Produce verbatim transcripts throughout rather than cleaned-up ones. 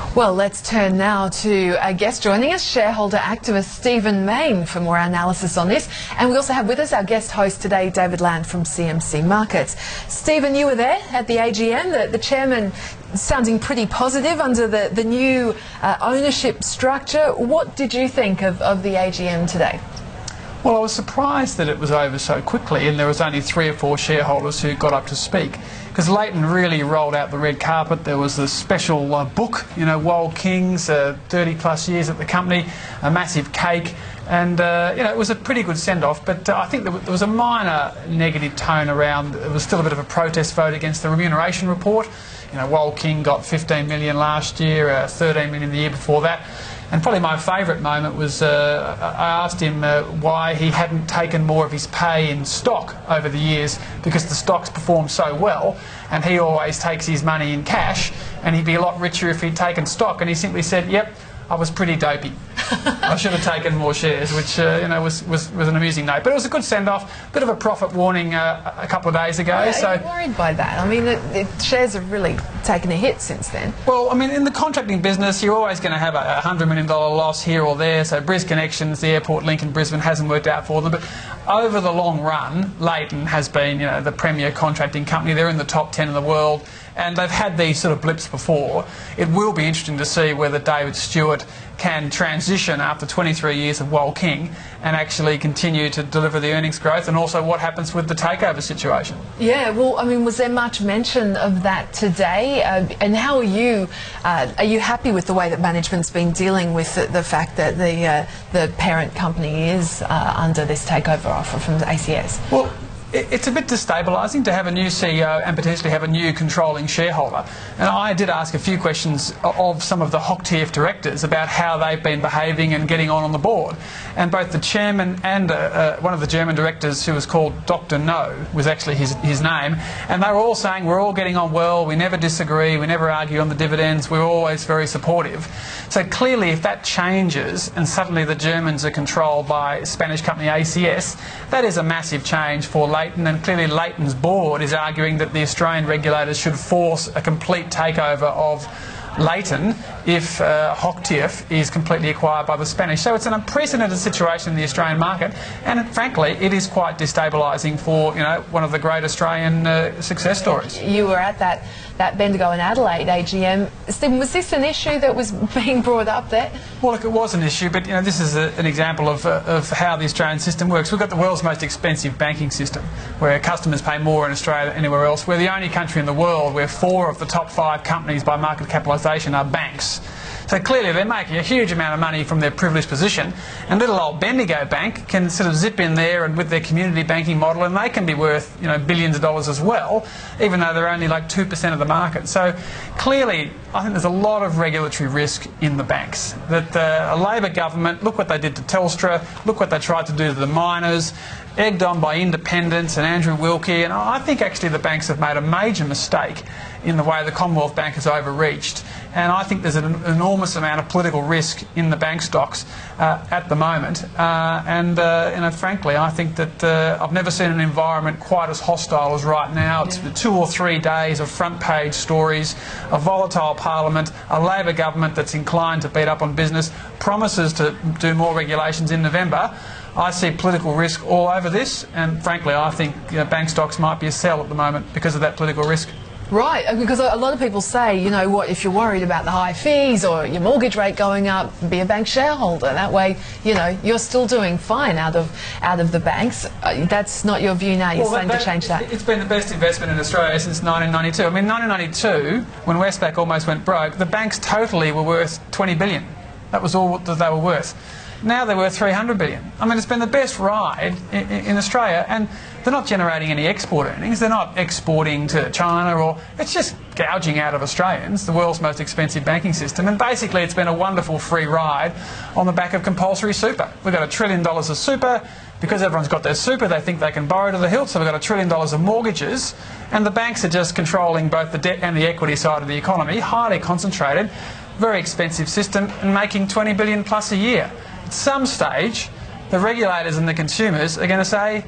Well, let's turn now to a guest joining us, shareholder activist Stephen Mayne, for more analysis on this. And we also have with us our guest host today, David Land from C M C Markets. Stephen, you were there at the A G M, the, the chairman sounding pretty positive under the, the new uh, ownership structure. What did you think of, of the A G M today? Well, I was surprised that it was over so quickly and there was only three or four shareholders who got up to speak, because Leighton really rolled out the red carpet. There was a special uh, book, you know, Wal King's uh, thirty plus years at the company, a massive cake, and uh, you know, it was a pretty good send-off. But uh, I think there, there was a minor negative tone around. There was still a bit of a protest vote against the remuneration report. You know, Wal King got fifteen million last year, uh, thirteen million the year before that. And probably my favourite moment was uh, I asked him uh, why he hadn't taken more of his pay in stock over the years, because the stocks performed so well and he always takes his money in cash, and he'd be a lot richer if he'd taken stock. And he simply said, yep, I was pretty dopey. I should have taken more shares, which uh, you know was, was, was an amusing note. But it was a good send-off, bit of a profit warning uh, a couple of days ago. Yeah, so are you worried by that? I mean, the, the shares have really taken a hit since then. Well, I mean, in the contracting business, you're always going to have a one hundred million dollar loss here or there. So Bris Connections, the airport link in Brisbane, hasn't worked out for them. But over the long run, Leighton has been, you know, the premier contracting company. They're in the top ten in the world, and they've had these sort of blips before. It will be interesting to see whether David Stewart can transition after twenty-three years of Wal King and actually continue to deliver the earnings growth, and also what happens with the takeover situation. Yeah, well, I mean, was there much mention of that today? Uh, and how are you, uh, are you happy with the way that management's been dealing with the, the fact that the, uh, the parent company is uh, under this takeover offer from the A C S? Well, it's a bit destabilising to have a new C E O and potentially have a new controlling shareholder. And I did ask a few questions of some of the Hochtief directors about how they've been behaving and getting on on the board. And both the chairman and uh, uh, one of the German directors, who was called Doctor No, was actually his, his name, and they were all saying, we're all getting on well, we never disagree, we never argue on the dividends, we're always very supportive. So clearly, if that changes and suddenly the Germans are controlled by Spanish company A C S, that is a massive change for Leighton, and clearly Leighton's board is arguing that the Australian regulators should force a complete takeover of Leighton if uh, Hochtief is completely acquired by the Spanish. So it's an unprecedented situation in the Australian market, and frankly, it is quite destabilising for, you know, one of the great Australian uh, success stories. You were at that, that Bendigo and Adelaide A G M. Stephen, was this an issue that was being brought up there? Well, look, it was an issue, but you know, this is a, an example of, uh, of how the Australian system works. We've got the world's most expensive banking system, where customers pay more in Australia than anywhere else. We're the only country in the world where four of the top five companies by market capitalisation are banks. So clearly they're making a huge amount of money from their privileged position, and little old Bendigo Bank can sort of zip in there and with their community banking model, and they can be worth, you know, billions of dollars as well, even though they're only like two percent of the market. So clearly I think there's a lot of regulatory risk in the banks. That the, a Labor government, look what they did to Telstra, look what they tried to do to the miners, egged on by independents and Andrew Wilkie, and I think actually the banks have made a major mistake in the way the Commonwealth Bank has overreached. And I think there's an enormous amount of political risk in the bank stocks uh, at the moment. Uh, and uh, you know, frankly, I think that uh, I've never seen an environment quite as hostile as right now. It's Yeah. two or three days of front-page stories, a volatile parliament, a Labor government that's inclined to beat up on business, promises to do more regulations in November. I see political risk all over this, and frankly, I think, you know, bank stocks might be a sell at the moment because of that political risk. Right, because a lot of people say, you know what, if you're worried about the high fees or your mortgage rate going up, be a bank shareholder. That way, you know, you're still doing fine out of out of the banks. Uh, that's not your view now. You're Well, saying that, to change that. It's been the best investment in Australia since nineteen ninety-two. I mean, nineteen ninety-two, when Westpac almost went broke, the banks totally were worth twenty billion dollars. That was all that they were worth. Now they're worth three hundred billion dollars. I mean, it's been the best ride in, in Australia, and they're not generating any export earnings. They're not exporting to China, or it's just gouging out of Australians, the world's most expensive banking system. And basically, it's been a wonderful free ride on the back of compulsory super. We've got a trillion dollars of super. Because everyone's got their super, they think they can borrow to the hilt, so we've got a trillion dollars of mortgages, and the banks are just controlling both the debt and the equity side of the economy, highly concentrated, very expensive system, and making twenty billion dollars plus a year. At some stage, the regulators and the consumers are going to say,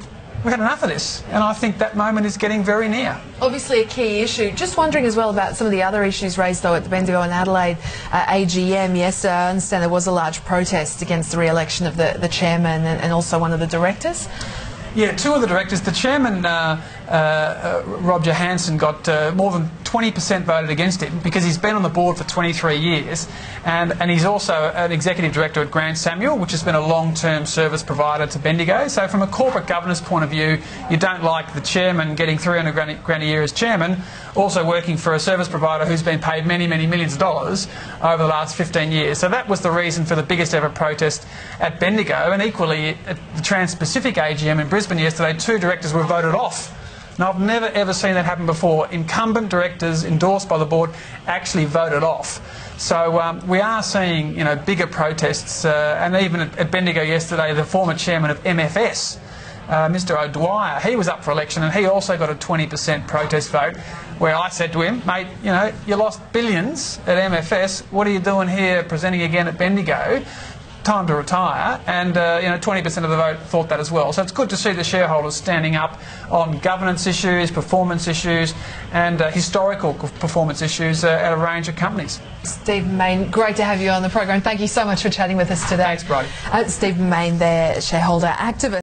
we've had enough of this, and I think that moment is getting very near. Obviously a key issue. Just wondering as well about some of the other issues raised though at the Bendigo and Adelaide uh, A G M yesterday. I understand there was a large protest against the re-election of the, the chairman and, and also one of the directors. Yeah, two of the directors. The chairman, uh, uh, uh, Rob Johansson, got uh, more than twenty percent voted against him because he's been on the board for twenty-three years, and, and he's also an executive director at Grant Samuel, which has been a long-term service provider to Bendigo. So from a corporate governance point of view, you don't like the chairman getting three hundred grand a year as chairman, also working for a service provider who's been paid many, many millions of dollars over the last fifteen years. So that was the reason for the biggest ever protest at Bendigo, and equally at the Trans-Pacific A G M in Brisbane yesterday, two directors were voted off. Now, I've never ever seen that happen before. Incumbent directors endorsed by the board actually voted off. So um, we are seeing, you know, bigger protests, uh, and even at, at Bendigo yesterday, the former chairman of M F S, uh, Mister O'Dwyer, he was up for election, and he also got a twenty percent protest vote, where I said to him, mate, you know, you lost billions at M F S, what are you doing here presenting again at Bendigo? Time to retire, and uh, you know, twenty percent of the vote thought that as well. So it's good to see the shareholders standing up on governance issues, performance issues, and uh, historical performance issues uh, at a range of companies. Stephen Mayne, great to have you on the program. Thank you so much for chatting with us today. Thanks, Bridie. Uh, Stephen Mayne there, shareholder activist.